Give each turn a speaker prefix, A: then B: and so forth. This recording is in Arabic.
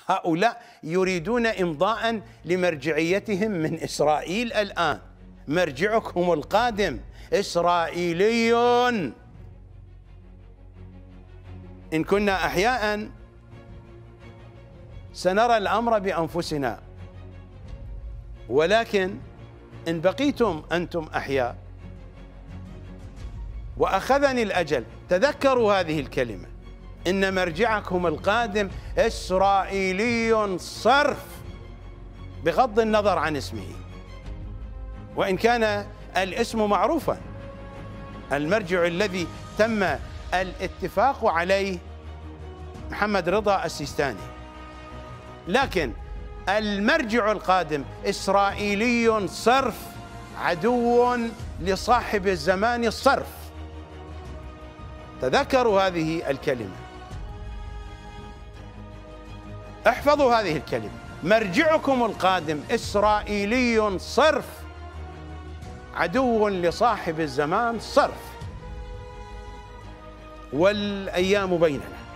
A: هؤلاء يريدون إمضاء لمرجعيتهم من إسرائيل الآن. مرجعكم القادم إسرائيلي. إن كنا أحياء سنرى الأمر بأنفسنا، ولكن إن بقيتم أنتم أحياء وأخذني الأجل تذكروا هذه الكلمة: إن مرجعكم القادم إسرائيلي صرف، بغض النظر عن اسمه، وإن كان الاسم معروفا. المرجع الذي تم الاتفاق عليه محمد رضا السيستاني، لكن المرجع القادم إسرائيلي صرف، عدو لصاحب الزمان الصرف. تذكروا هذه الكلمة، احفظوا هذه الكلمة: مرجعكم القادم إسرائيلي صرف، عدو لصاحب الزمان صرف. والأيام بيننا.